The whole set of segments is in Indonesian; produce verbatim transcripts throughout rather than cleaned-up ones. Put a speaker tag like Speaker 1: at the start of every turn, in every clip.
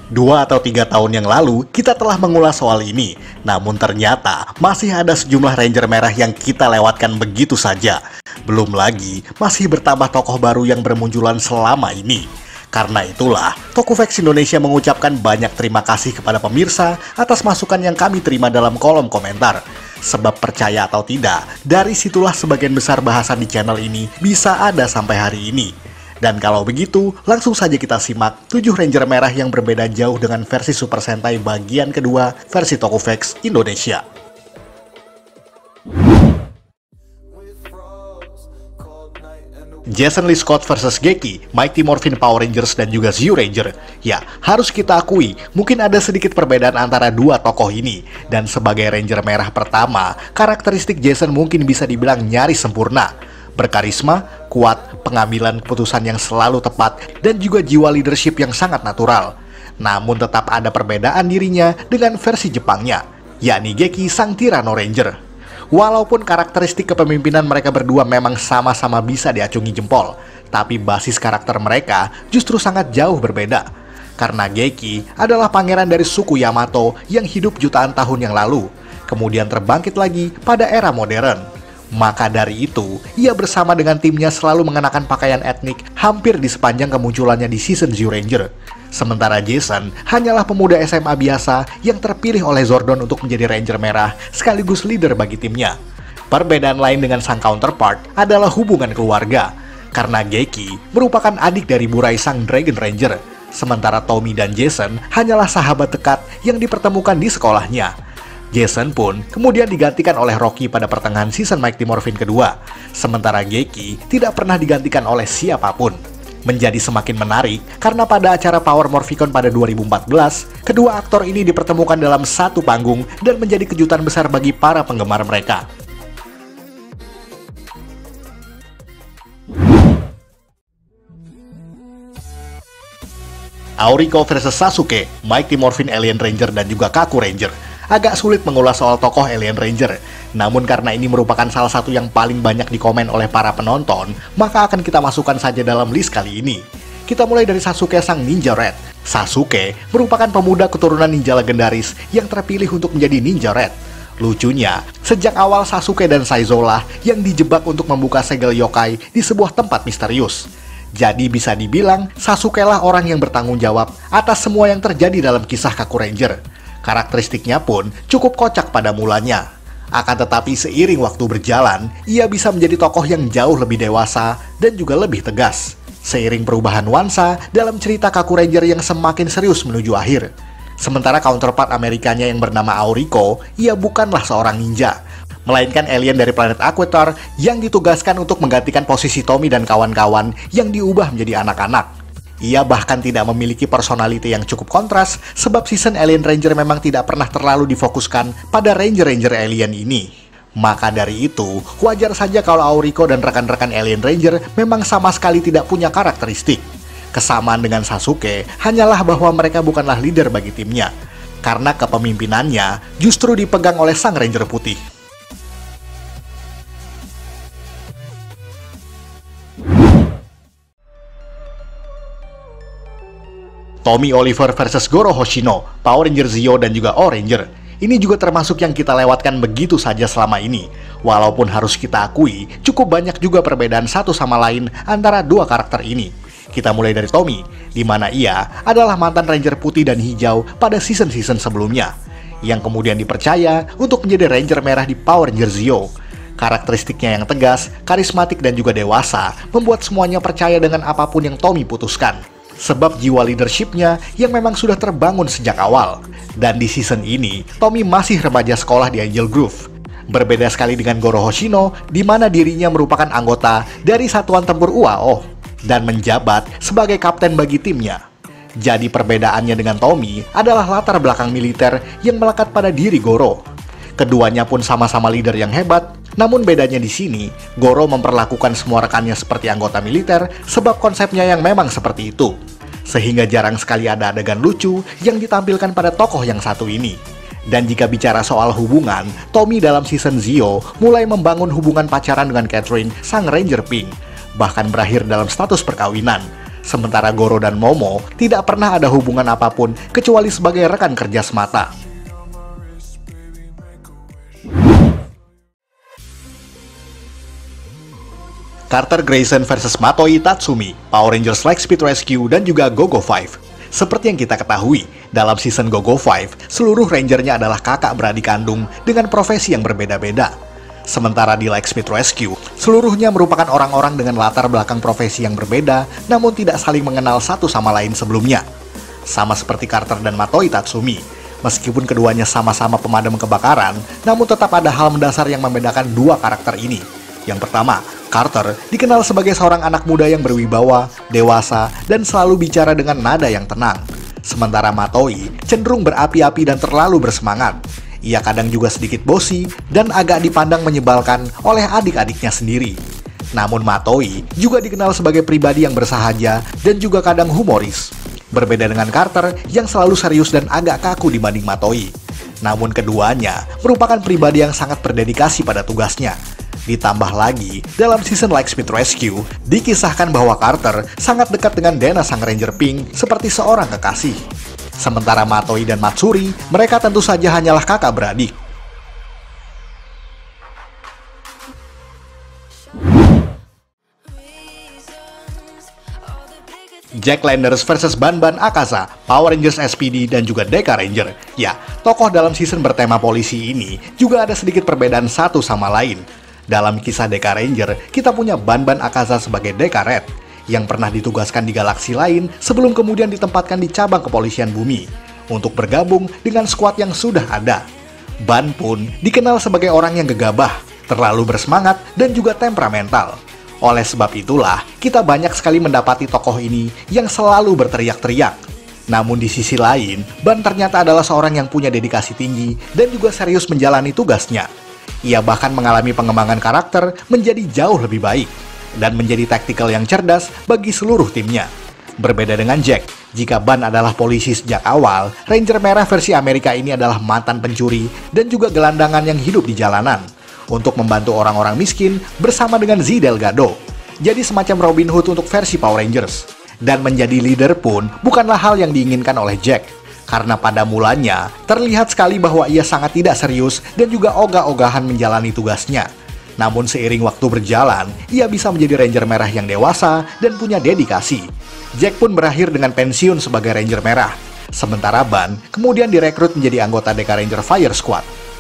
Speaker 1: Dua atau tiga tahun yang lalu, kita telah mengulas soal ini. Namun ternyata, masih ada sejumlah Ranger merah yang kita lewatkan begitu saja. Belum lagi, masih bertambah tokoh baru yang bermunculan selama ini. Karena itulah, Tokuvex Indonesia mengucapkan banyak terima kasih kepada pemirsa atas masukan yang kami terima dalam kolom komentar. Sebab percaya atau tidak, dari situlah sebagian besar bahasan di channel ini bisa ada sampai hari ini. Dan kalau begitu, langsung saja kita simak tujuh Ranger merah yang berbeda jauh dengan versi Super Sentai bagian kedua versi Tokuvex Indonesia. Jason Lee Scott versus Geki, Mighty Morphin Power Rangers dan juga Zyuranger. Ya, harus kita akui, mungkin ada sedikit perbedaan antara dua tokoh ini. Dan sebagai Ranger merah pertama, karakteristik Jason mungkin bisa dibilang nyaris sempurna. Berkarisma, kuat, pengambilan keputusan yang selalu tepat, dan juga jiwa leadership yang sangat natural. Namun tetap ada perbedaan dirinya dengan versi Jepangnya, yakni Geki sang Tyranno Ranger. Walaupun karakteristik kepemimpinan mereka berdua memang sama-sama bisa diacungi jempol, tapi basis karakter mereka justru sangat jauh berbeda. Karena Geki adalah pangeran dari suku Yamato yang hidup jutaan tahun yang lalu, kemudian terbangkit lagi pada era modern. Maka dari itu, ia bersama dengan timnya selalu mengenakan pakaian etnik hampir di sepanjang kemunculannya di season Zyuranger. Sementara Jason hanyalah pemuda S M A biasa yang terpilih oleh Zordon untuk menjadi Ranger merah sekaligus leader bagi timnya. Perbedaan lain dengan sang counterpart adalah hubungan keluarga, karena Geki merupakan adik dari Burai sang Dragon Ranger, sementara Tommy dan Jason hanyalah sahabat dekat yang dipertemukan di sekolahnya. Jason pun kemudian digantikan oleh Rocky pada pertengahan season Mighty Morphin kedua, sementara Geki tidak pernah digantikan oleh siapapun. Menjadi semakin menarik karena pada acara Power Morphicon pada dua ribu empat belas, kedua aktor ini dipertemukan dalam satu panggung dan menjadi kejutan besar bagi para penggemar mereka. Auriko versus Sasuke, Mighty Morphin Alien Ranger dan juga Kaku Ranger. Agak sulit mengulas soal tokoh Alien Ranger, namun karena ini merupakan salah satu yang paling banyak dikomen oleh para penonton, maka akan kita masukkan saja dalam list kali ini. Kita mulai dari Sasuke sang Ninja Red. Sasuke merupakan pemuda keturunan ninja legendaris yang terpilih untuk menjadi Ninja Red. Lucunya, sejak awal Sasuke dan Saizo lah yang dijebak untuk membuka segel yokai di sebuah tempat misterius. Jadi bisa dibilang, Sasuke lah orang yang bertanggung jawab atas semua yang terjadi dalam kisah Kaku Ranger. Karakteristiknya pun cukup kocak pada mulanya. Akan tetapi seiring waktu berjalan, ia bisa menjadi tokoh yang jauh lebih dewasa dan juga lebih tegas. Seiring perubahan nuansa dalam cerita Kaku Ranger yang semakin serius menuju akhir. Sementara counterpart Amerikanya yang bernama Auriko, ia bukanlah seorang ninja, melainkan alien dari planet Aquitar yang ditugaskan untuk menggantikan posisi Tommy dan kawan-kawan yang diubah menjadi anak-anak. Ia bahkan tidak memiliki personality yang cukup kontras, sebab season Alien Ranger memang tidak pernah terlalu difokuskan pada Ranger-Ranger alien ini. Maka dari itu, wajar saja kalau Auriko dan rekan-rekan Alien Ranger memang sama sekali tidak punya karakteristik. Kesamaan dengan Sasuke hanyalah bahwa mereka bukanlah leader bagi timnya, karena kepemimpinannya justru dipegang oleh sang Ranger putih. Tommy Oliver versus Goro Hoshino, Power Ranger Zio dan juga O-Ranger. Ini juga termasuk yang kita lewatkan begitu saja selama ini. Walaupun harus kita akui, cukup banyak juga perbedaan satu sama lain antara dua karakter ini. Kita mulai dari Tommy, di mana ia adalah mantan Ranger putih dan hijau pada season-season sebelumnya, yang kemudian dipercaya untuk menjadi Ranger merah di Power Ranger Zio. Karakteristiknya yang tegas, karismatik dan juga dewasa, membuat semuanya percaya dengan apapun yang Tommy putuskan. Sebab jiwa leadershipnya yang memang sudah terbangun sejak awal. Dan di season ini, Tommy masih remaja sekolah di Angel Grove. Berbeda sekali dengan Goro Hoshino, di mana dirinya merupakan anggota dari Satuan Tempur U A O dan menjabat sebagai kapten bagi timnya. Jadi perbedaannya dengan Tommy adalah latar belakang militer yang melekat pada diri Goro. Keduanya pun sama-sama leader yang hebat, namun bedanya di sini, Goro memperlakukan semua rekannya seperti anggota militer sebab konsepnya yang memang seperti itu. Sehingga jarang sekali ada adegan lucu yang ditampilkan pada tokoh yang satu ini. Dan jika bicara soal hubungan, Tommy dalam season Zio mulai membangun hubungan pacaran dengan Catherine, sang Ranger Pink, bahkan berakhir dalam status perkawinan. Sementara Goro dan Momo tidak pernah ada hubungan apapun kecuali sebagai rekan kerja semata. Carter Grayson versus Matoi Tatsumi, Power Rangers Lightspeed Rescue, dan juga Go-Go Five. Seperti yang kita ketahui, dalam season Go-Go Five, seluruh Rangernya adalah kakak beradik kandung dengan profesi yang berbeda-beda. Sementara di Lightspeed Rescue, seluruhnya merupakan orang-orang dengan latar belakang profesi yang berbeda, namun tidak saling mengenal satu sama lain sebelumnya. Sama seperti Carter dan Matoi Tatsumi, meskipun keduanya sama-sama pemadam kebakaran, namun tetap ada hal mendasar yang membedakan dua karakter ini. Yang pertama, Carter dikenal sebagai seorang anak muda yang berwibawa, dewasa, dan selalu bicara dengan nada yang tenang. Sementara Matoi cenderung berapi-api dan terlalu bersemangat. Ia kadang juga sedikit bosi dan agak dipandang menyebalkan oleh adik-adiknya sendiri. Namun Matoi juga dikenal sebagai pribadi yang bersahaja dan juga kadang humoris. Berbeda dengan Carter yang selalu serius dan agak kaku dibanding Matoi. Namun keduanya merupakan pribadi yang sangat berdedikasi pada tugasnya. Ditambah lagi, dalam season Lightspeed Rescue, dikisahkan bahwa Carter sangat dekat dengan Dana sang Ranger Pink seperti seorang kekasih. Sementara Matoi dan Matsuri, mereka tentu saja hanyalah kakak beradik. Jack Landers versus Banban Akasa, Power Rangers S P D, dan juga Deka Ranger. Ya, tokoh dalam season bertema polisi ini juga ada sedikit perbedaan satu sama lain. Dalam kisah Deka Ranger, kita punya Banban Akasa sebagai Deka Red, yang pernah ditugaskan di galaksi lain sebelum kemudian ditempatkan di cabang kepolisian bumi untuk bergabung dengan skuad yang sudah ada. Ban pun dikenal sebagai orang yang gegabah, terlalu bersemangat, dan juga temperamental. Oleh sebab itulah, kita banyak sekali mendapati tokoh ini yang selalu berteriak-teriak. Namun di sisi lain, Ban ternyata adalah seorang yang punya dedikasi tinggi dan juga serius menjalani tugasnya. Ia bahkan mengalami pengembangan karakter menjadi jauh lebih baik dan menjadi taktikal yang cerdas bagi seluruh timnya. Berbeda dengan Jack, jika Ban adalah polisi sejak awal, Ranger Merah versi Amerika ini adalah mantan pencuri dan juga gelandangan yang hidup di jalanan untuk membantu orang-orang miskin bersama dengan Z Delgado. Jadi semacam Robin Hood untuk versi Power Rangers. Dan menjadi leader pun bukanlah hal yang diinginkan oleh Jack, karena pada mulanya terlihat sekali bahwa ia sangat tidak serius dan juga ogah-ogahan menjalani tugasnya. Namun seiring waktu berjalan, ia bisa menjadi Ranger Merah yang dewasa dan punya dedikasi. Jack pun berakhir dengan pensiun sebagai Ranger Merah. Sementara Ban kemudian direkrut menjadi anggota Deka Ranger Fire Squad.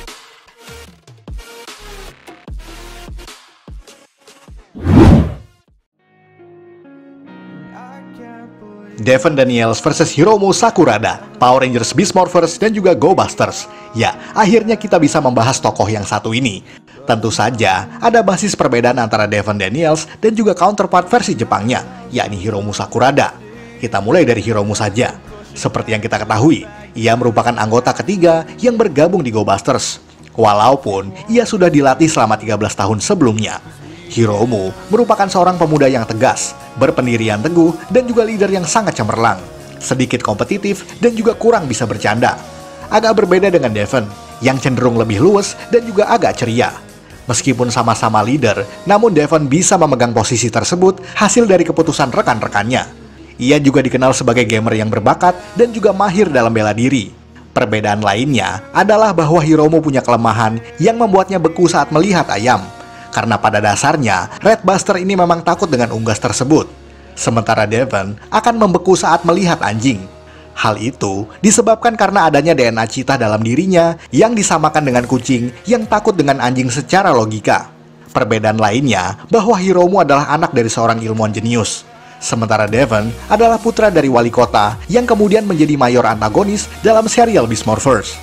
Speaker 1: Devon Daniels versus Hiromu Sakurada, Power Rangers Beast Morphers, dan juga Go Busters. Ya, akhirnya kita bisa membahas tokoh yang satu ini. Tentu saja, ada basis perbedaan antara Devon Daniels dan juga counterpart versi Jepangnya, yakni Hiromu Sakurada. Kita mulai dari Hiromu saja. Seperti yang kita ketahui, ia merupakan anggota ketiga yang bergabung di Go Busters. Walaupun ia sudah dilatih selama tiga belas tahun sebelumnya. Hiromu merupakan seorang pemuda yang tegas, berpendirian teguh, dan juga leader yang sangat cemerlang. Sedikit kompetitif dan juga kurang bisa bercanda. Agak berbeda dengan Devon, yang cenderung lebih luwes dan juga agak ceria. Meskipun sama-sama leader, namun Devon bisa memegang posisi tersebut hasil dari keputusan rekan-rekannya. Ia juga dikenal sebagai gamer yang berbakat dan juga mahir dalam bela diri. Perbedaan lainnya adalah bahwa Hiromu punya kelemahan yang membuatnya beku saat melihat ayam. Karena pada dasarnya, Red Buster ini memang takut dengan unggas tersebut. Sementara Devon akan membeku saat melihat anjing. Hal itu disebabkan karena adanya D N A citah dalam dirinya yang disamakan dengan kucing yang takut dengan anjing secara logika. Perbedaan lainnya bahwa Hiromu adalah anak dari seorang ilmuwan jenius. Sementara Devon adalah putra dari wali kota yang kemudian menjadi mayor antagonis dalam serial Beast Morphers.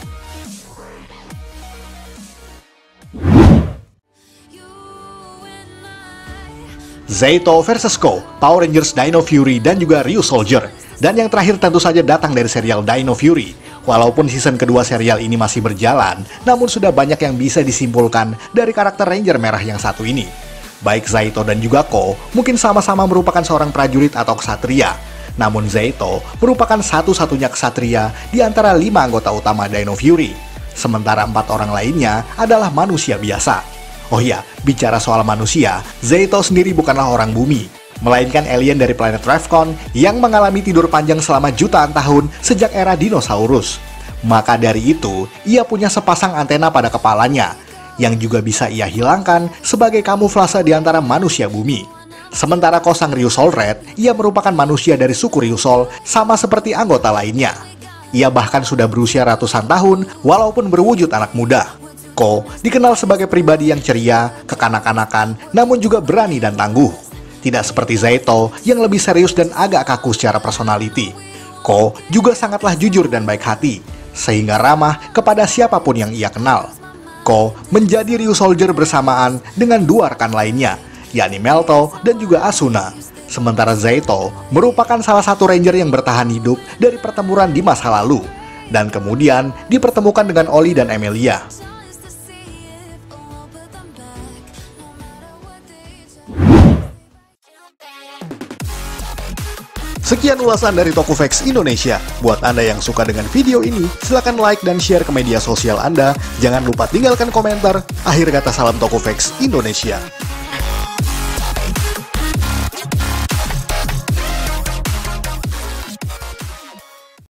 Speaker 1: Zayto versus Ko, Power Rangers Dino Fury, dan juga Ryu Soldier. Dan yang terakhir tentu saja datang dari serial Dino Fury. Walaupun season kedua serial ini masih berjalan, namun sudah banyak yang bisa disimpulkan dari karakter Ranger Merah yang satu ini. Baik Zayto dan juga Ko mungkin sama-sama merupakan seorang prajurit atau ksatria. Namun Zayto merupakan satu-satunya ksatria di antara lima anggota utama Dino Fury. Sementara empat orang lainnya adalah manusia biasa. Oh iya, bicara soal manusia, Zayto sendiri bukanlah orang bumi. melainkan alien dari planet Revcon yang mengalami tidur panjang selama jutaan tahun sejak era dinosaurus. Maka dari itu, ia punya sepasang antena pada kepalanya, yang juga bisa ia hilangkan sebagai kamuflase di antara manusia bumi. Sementara Kosang Ryusol Red, ia merupakan manusia dari suku Ryusol, sama seperti anggota lainnya. Ia bahkan sudah berusia ratusan tahun, walaupun berwujud anak muda. Ko dikenal sebagai pribadi yang ceria, kekanak-kanakan, namun juga berani dan tangguh. Tidak seperti Zaito yang lebih serius dan agak kaku secara personality. Ko juga sangatlah jujur dan baik hati, sehingga ramah kepada siapapun yang ia kenal. Ko menjadi Ryusoldier bersamaan dengan dua rekan lainnya, yakni Melto dan juga Asuna. Sementara Zaito merupakan salah satu ranger yang bertahan hidup dari pertempuran di masa lalu, dan kemudian dipertemukan dengan Oli dan Emilia. Sekian ulasan dari Tokufax Indonesia. Buat Anda yang suka dengan video ini, silahkan like dan share ke media sosial Anda. Jangan lupa tinggalkan komentar. Akhir kata, salam Tokufax Indonesia.